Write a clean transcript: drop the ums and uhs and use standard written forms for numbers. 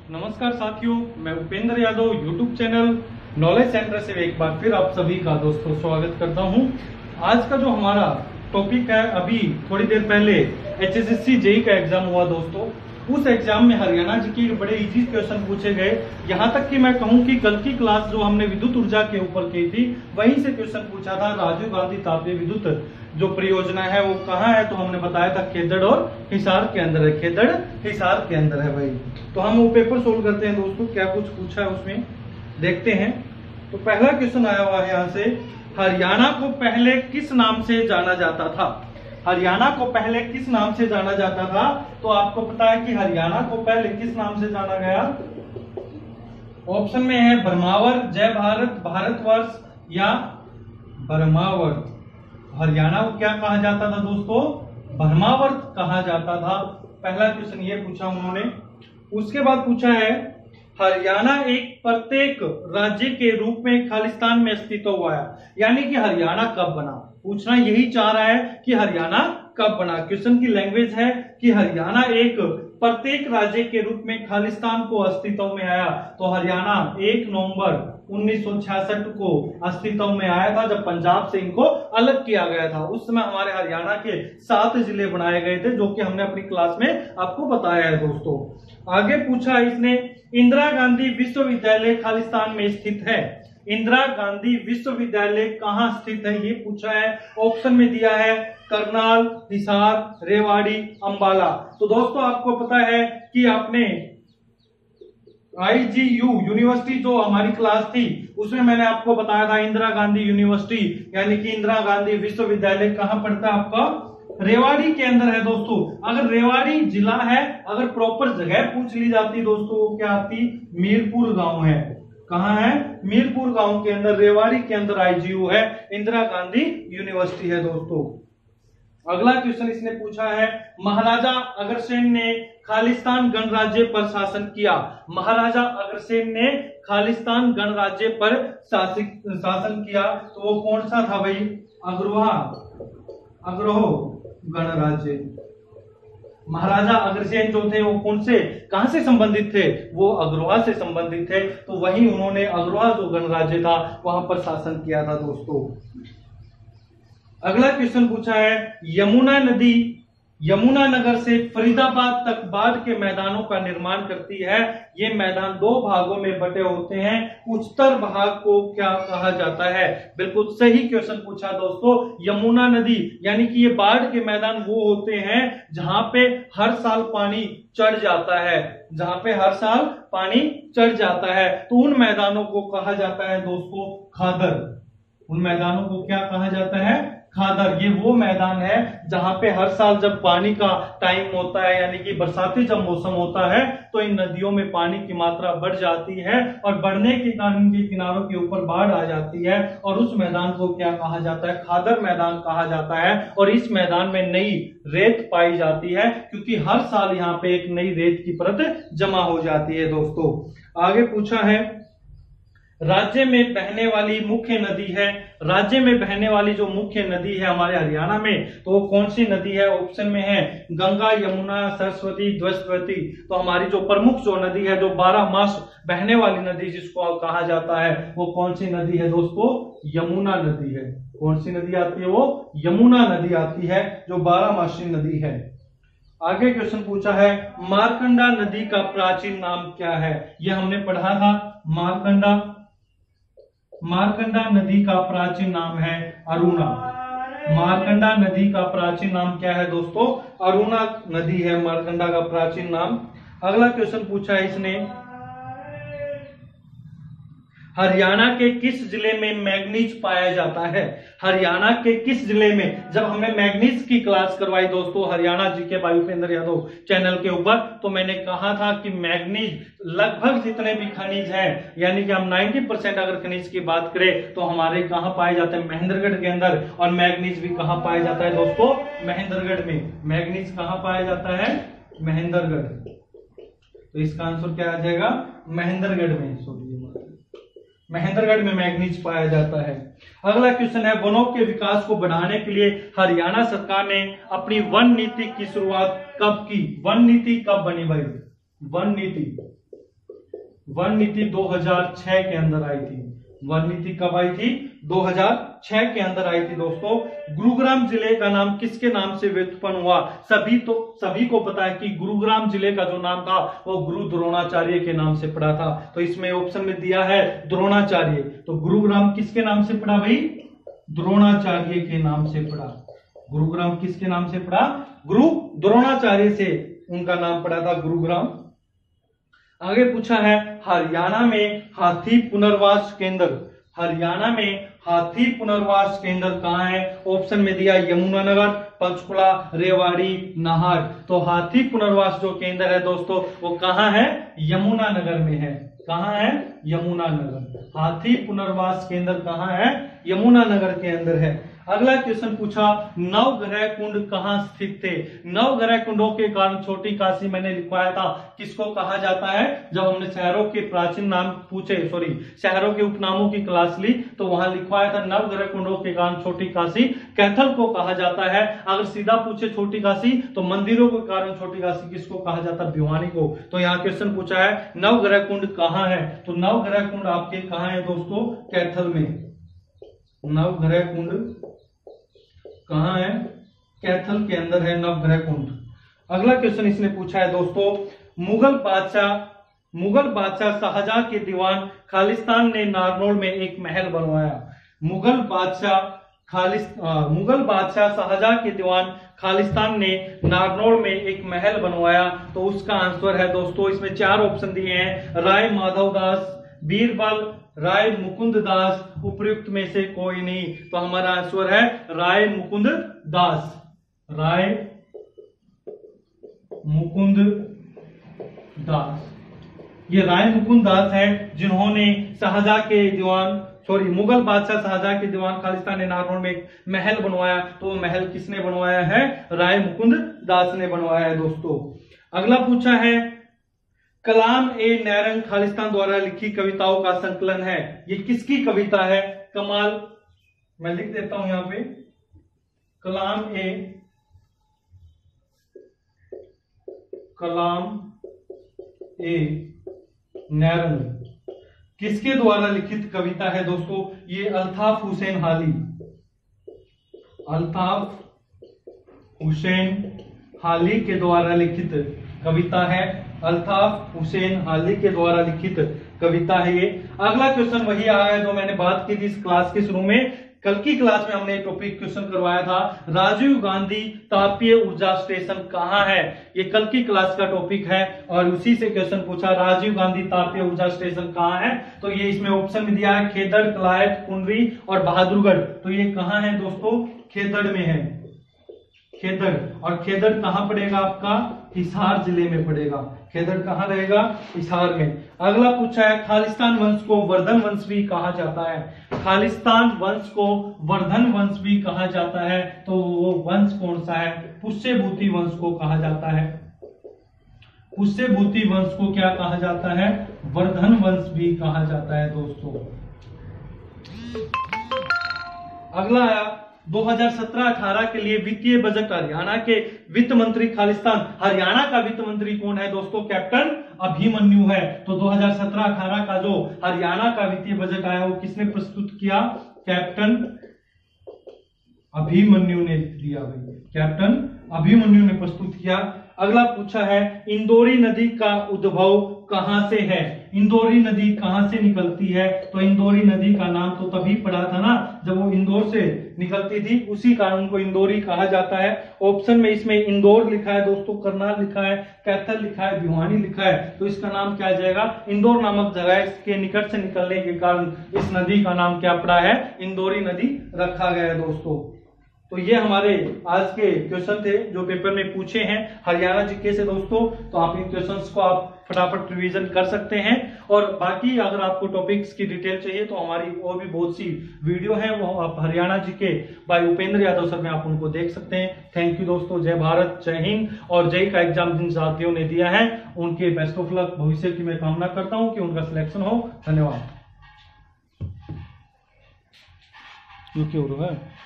नमस्कार साथियों, मैं Upendra Yadav YouTube channel knowledge centre से एक बार फिर आप सभी का दोस्तों स्वागत करता हूं। आज का जो हमारा टॉपिक है, अभी थोड़ी देर पहले एचएसएससी जेईई का एग्जाम हुआ दोस्तों। उस एग्जाम में हरियाणा जी के बड़े इजी क्वेश्चन पूछे गए। यहाँ तक कि मैं कहूँ कि कल की क्लास जो हमने विद्युत ऊर्जा के ऊपर की थी, वहीं से क्वेश्चन पूछा था। राजीव गांधी तापीय विद्युत जो परियोजना है वो कहाँ है, तो हमने बताया था खेदड़ और हिसार के अंदर है। खेदड़ हिसार के अंदर है भाई। तो हम वो पेपर सोल्व करते हैं दोस्तों, क्या कुछ पूछा है उसमें देखते हैं। तो पहला क्वेश्चन आया हुआ है यहाँ से, हरियाणा को पहले किस नाम से जाना जाता था? हरियाणा को पहले किस नाम से जाना जाता था? तो आपको पता है कि हरियाणा को पहले किस नाम से जाना गया। ऑप्शन में है ब्रह्मावर, जय भारत, भारतवर्ष या ब्रह्मावर्त। हरियाणा को क्या कहा जाता था दोस्तों? ब्रह्मावर्त कहा जाता था। पहला क्वेश्चन ये पूछा उन्होंने। उसके बाद पूछा है, हरियाणा एक प्रत्येक राज्य के रूप में खालिस्तान में अस्तित्व हुआ है, यानी कि हरियाणा कब बना। पूछना यही चाह रहा है कि हरियाणा कब बना। क्वेश्चन की लैंग्वेज है कि हरियाणा एक प्रत्येक राज्य के रूप में खालिस्तान को अस्तित्व में आया। तो हरियाणा 1 नवंबर 1966 को अस्तित्व में आया था, जब पंजाब से इनको अलग किया गया था। उस समय हमारे हरियाणा के 7 जिले बनाए गए थे, जो कि हमने अपनी क्लास में आपको बताया है दोस्तों। आगे पूछा इसने, इंदिरा गांधी विश्वविद्यालय खालिस्तान में स्थित है। इंदिरा गांधी विश्वविद्यालय कहाँ स्थित है ये पूछा है। ऑप्शन में दिया है करनाल, हिसार, रेवाड़ी, अंबाला। तो दोस्तों आपको पता है कि आपने IGU यूनिवर्सिटी जो हमारी क्लास थी उसमें मैंने आपको बताया था इंदिरा गांधी यूनिवर्सिटी यानी कि इंदिरा गांधी विश्वविद्यालय कहाँ पड़ता है आपका? रेवाड़ी के अंदर है दोस्तों। अगर रेवाड़ी जिला है, अगर प्रॉपर जगह पूछ ली जाती दोस्तों, वो क्या आती? मीरपुर गांव है। कहाँ है? मीरपुर गांव के अंदर, रेवाड़ी के अंदर IGU है, इंदिरा गांधी यूनिवर्सिटी है दोस्तों। अगला क्वेश्चन इसने पूछा है, महाराजा अग्रसेन ने खालिस्तान गणराज्य पर शासन किया। महाराजा अग्रसेन ने खालिस्तान गणराज्य पर शासन किया, तो वो कौन सा था भाई? अग्रहो गणराज्य। महाराजा अग्रसेन जो थे वो कौन से, कहां से संबंधित थे? वो अग्रवा से संबंधित थे। तो वही उन्होंने अग्रवा जो गणराज्य था वहां पर शासन किया था दोस्तों। अगला क्वेश्चन पूछा है, यमुना नदी यमुनानगर से फरीदाबाद तक बाढ़ के मैदानों का निर्माण करती है। ये मैदान 2 भागों में बटे होते हैं। उच्चतर भाग को क्या कहा जाता है? बिल्कुल सही क्वेश्चन पूछा दोस्तों। यमुना नदी यानी कि ये बाढ़ के मैदान वो होते हैं जहां पे हर साल पानी चढ़ जाता है, जहां पे हर साल पानी चढ़ जाता है। तो उन मैदानों को कहा जाता है दोस्तों खादर। उन मैदानों को क्या कहा जाता है? खादर। ये वो मैदान है जहां पे हर साल जब पानी का टाइम होता है, यानी कि बरसाती जब मौसम होता है, तो इन नदियों में पानी की मात्रा बढ़ जाती है और बढ़ने के कारण इनके किनारों के ऊपर बाढ़ आ जाती है। और उस मैदान को क्या कहा जाता है? खादर मैदान कहा जाता है। और इस मैदान में नई रेत पाई जाती है, क्योंकि हर साल यहाँ पे एक नई रेत की परत जमा हो जाती है दोस्तों। आगे पूछा है, राज्य में बहने वाली मुख्य नदी है। राज्य में बहने वाली जो मुख्य नदी है हमारे हरियाणा में, तो वो कौन सी नदी है? ऑप्शन में है गंगा, यमुना, सरस्वती, द्वैतवती। तो हमारी जो प्रमुख जो नदी है, जो 12 मास बहने वाली नदी जिसको कहा जाता है, वो कौन सी नदी है दोस्तों? यमुना नदी है। कौन सी नदी आती है? वो यमुना नदी आती है, जो 12 मासी नदी है। आगे क्वेश्चन पूछा है, मारकंडा नदी का प्राचीन नाम क्या है? यह हमने पढ़ा था। मारकंडा नदी का प्राचीन नाम है अरुणा। मारकंडा नदी का प्राचीन नाम क्या है दोस्तों? अरुणा नदी है मारकंडा का प्राचीन नाम। अगला क्वेश्चन पूछा है इसने, हरियाणा के किस जिले में मैग्नीज पाया जाता है? हरियाणा के किस जिले में? जब हमने मैग्नीज की क्लास करवाई दोस्तों Haryana GK by Upendra Yadav channel के ऊपर, तो मैंने कहा था कि मैग्नीज लगभग जितने भी खनिज हैं, यानी कि हम 90% अगर खनिज की बात करें तो हमारे कहाँ पाए जाते हैं? महेंद्रगढ़ के अंदर। और मैग्नीज भी कहाँ पाया जाता है दोस्तों? महेंद्रगढ़ में। मैग्नीज कहाँ पाया जाता है? महेंद्रगढ़। तो इसका आंसर क्या आ जाएगा? महेंद्रगढ़ में। महेंद्रगढ़ में मैग्नीज पाया जाता है। अगला क्वेश्चन है, वनों के विकास को बढ़ाने के लिए हरियाणा सरकार ने अपनी वन नीति की शुरुआत कब की? वन नीति कब बनी भाई? वन नीति वन नीति 2006 के अंदर आई थी। वन नीति कब आई थी? 2006 के अंदर आई थी दोस्तों। गुरुग्राम जिले का नाम किसके नाम से व्युत्पन्न हुआ? सभी को पता है कि गुरुग्राम जिले का जो नाम था वो गुरु द्रोणाचार्य के नाम से पड़ा था। तो इसमें ऑप्शन में दिया है द्रोणाचार्य। तो गुरुग्राम किसके नाम से पड़ा भाई? द्रोणाचार्य के नाम से पड़ा। गुरुग्राम किसके नाम से पड़ा? गुरु द्रोणाचार्य से उनका नाम पड़ा था गुरुग्राम। आगे पूछा है हरियाणा में हाथी पुनर्वास केंद्र। हरियाणा में हाथी पुनर्वास केंद्र कहाँ है? ऑप्शन में दिया यमुनानगर, पंचकुला, रेवाड़ी, नाहर। तो हाथी पुनर्वास जो केंद्र है दोस्तों वो कहाँ है? यमुनानगर में है। कहाँ है? यमुनानगर। हाथी पुनर्वास केंद्र कहाँ है? यमुनानगर के अंदर है। अगला क्वेश्चन पूछा नवग्रह कुंड कहाँ स्थित थे? नवग्रह कुंडों के कारण छोटी काशी मैंने लिखवाया था, किसको कहा जाता है? जब हमने शहरों के प्राचीन नाम पूछे, शहरों के उपनामों की क्लास ली तो वहां लिखवाया था नवग्रह कुंडों के कारण छोटी काशी कैथल को कहा जाता है। अगर सीधा पूछे छोटी काशी तो मंदिरों के कारण छोटी काशी किसको कहा जाता है? भिवानी को। तो यहाँ क्वेश्चन पूछा है नवग्रह कुंड कहाँ है? तो नवग्रह कुंड आपके कहाँ है दोस्तों? कैथल में। नवग्रह कुंड कहाँ है? कैथल के अंदर है नवग्रह कुंड। अगला क्वेश्चन इसने पूछा है दोस्तों मुगल बादशाह शाहजहां के दीवान खालिस्तान ने नारनौल में एक महल बनवाया। मुगल बादशाह शाहजहां के दीवान खालिस्तान ने नारनौल में एक महल बनवाया। तो उसका आंसर है दोस्तों, इसमें 4 ऑप्शन दिए हैं, राय माधव दास, बीरबल, राय मुकुंद दास, उपयुक्त में से कोई नहीं। तो हमारा आंसर है राय मुकुंद दास। राय मुकुंद दास। ये राय मुकुंद दास है जिन्होंने मुगल बादशाह शाहजहां के दीवान खालिस्तान ने नारनौल में एक महल बनवाया। तो महल किसने बनवाया है? राय मुकुंद दास ने बनवाया है दोस्तों। अगला पूछा है कलाम ए नैरंग खालिस्तान द्वारा लिखी कविताओं का संकलन है। ये किसकी कविता है? कमाल, मैं लिख देता हूं यहां पे, कलाम ए नैरंग किसके द्वारा लिखित कविता है दोस्तों? ये अल्ताफ हुसैन हाली। अल्ताफ हुसैन हाली के द्वारा लिखित कविता है। अल्ताफ हुसैन हाली के द्वारा लिखित कविता है ये। अगला क्वेश्चन वही आ गया जो मैंने बात की थी इस क्लास के शुरू में। कल की क्लास में हमने टॉपिक क्वेश्चन करवाया था राजीव गांधी तापीय ऊर्जा स्टेशन कहाँ है? ये कल की क्लास का टॉपिक है और उसी से क्वेश्चन पूछा राजीव गांधी तापीय ऊर्जा स्टेशन कहाँ है? तो ये इसमें ऑप्शन में दिया है खेदड़, कलायत, कुंडरी और बहादुरगढ़। तो ये कहाँ है दोस्तों? खेदड़ में है। खेदड़, और खेदड़ कहाँ पड़ेगा आपका? हिसार जिले में पड़ेगा। खेदड़ कहाँ रहेगा? हिसार में। अगला पूछा है खालिस्तान वंश को वर्धन वंश भी कहा जाता है। खालिस्तान वंश को वर्धन वंश भी कहा जाता है। तो वो वंश कौन सा है? पुष्यभूति वंश को कहा जाता है। पुष्यभूति वंश को क्या कहा जाता है? वर्धन वंश भी कहा जाता है दोस्तों। अगला आया 2017-18 के लिए वित्तीय बजट हरियाणा के वित्त मंत्री खालिस्तान। हरियाणा का वित्त मंत्री कौन है दोस्तों? कैप्टन अभिमन्यु है। तो 2017-18 का जो हरियाणा का वित्तीय बजट आया वो किसने प्रस्तुत किया? कैप्टन अभिमन्यु ने दिया भाई। कैप्टन अभिमन्यु ने प्रस्तुत किया। अगला पूछा है इंदौरी नदी का उद्भव कहां से है? इंदौरी नदी कहां से निकलती है? तो इंदौरी नदी का नाम तो तभी पड़ा था ना जब वो इंदौर से निकलती थी, उसी कारण उनको इंदौरी कहा जाता है। ऑप्शन में इसमें इंदौर लिखा है दोस्तों, करनाल लिखा है, कैथल लिखा है, भिवानी लिखा है। तो इसका नाम क्या आ जाएगा? इंदौर नामक जगह के निकट से निकलने के कारण इस नदी का नाम क्या पड़ा है? इंदौरी नदी रखा गया है दोस्तों। तो ये हमारे आज के क्वेश्चन थे जो पेपर में पूछे हैं हरियाणा जीके से दोस्तों। तो आप इन क्वेश्चंस को आप फटाफट रिवीजन कर सकते हैं। और बाकी अगर आपको टॉपिक्स की डिटेल चाहिए तो हमारी और भी बहुत सी वीडियो है, वो आप Haryana GK by Upendra Yadav sir में आप उनको देख सकते हैं। थैंक यू दोस्तों। जय भारत, जय हिंद। और जय का एग्जाम जिन साथियों ने दिया है उनके बेस्ट ऑफ लक, भविष्य की मैं कामना करता हूँ कि उनका सिलेक्शन हो। धन्यवाद।